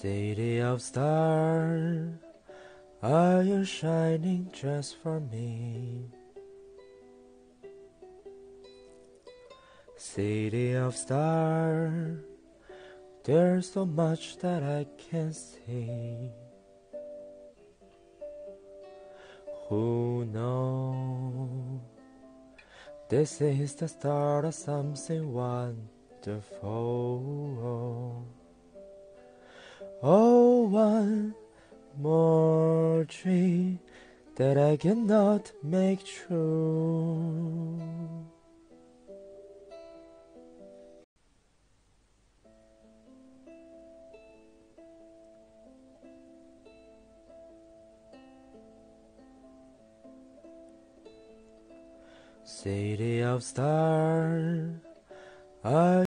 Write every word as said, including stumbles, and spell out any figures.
City of stars, are you shining just for me? City of stars, there's so much that I can't see. Who knows? This is the start of something wonderful. Oh, one more dream that I cannot make true. City of stars, I